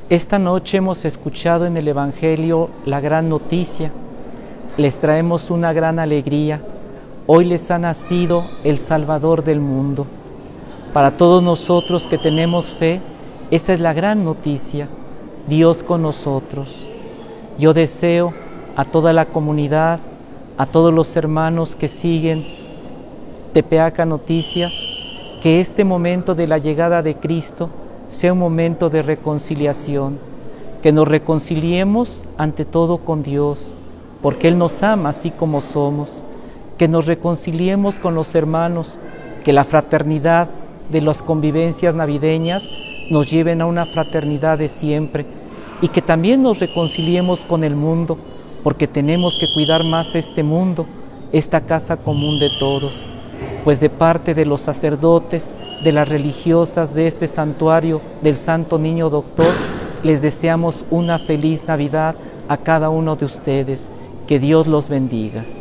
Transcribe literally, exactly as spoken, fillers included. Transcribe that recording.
Esta noche hemos escuchado en el Evangelio la gran noticia. Les traemos una gran alegría. Hoy les ha nacido el Salvador del mundo. Para todos nosotros que tenemos fe, esa es la gran noticia, Dios con nosotros. Yo deseo a toda la comunidad, a todos los hermanos que siguen Tepeaca Noticias, que este momento de la llegada de Cristo sea un momento de reconciliación, que nos reconciliemos ante todo con Dios, porque Él nos ama así como somos, que nos reconciliemos con los hermanos, que la fraternidad de las convivencias navideñas nos lleven a una fraternidad de siempre, y que también nos reconciliemos con el mundo, porque tenemos que cuidar más este mundo, esta casa común de todos. Pues de parte de los sacerdotes, de las religiosas de este santuario del Santo Niño Doctor, les deseamos una feliz Navidad a cada uno de ustedes. Que Dios los bendiga.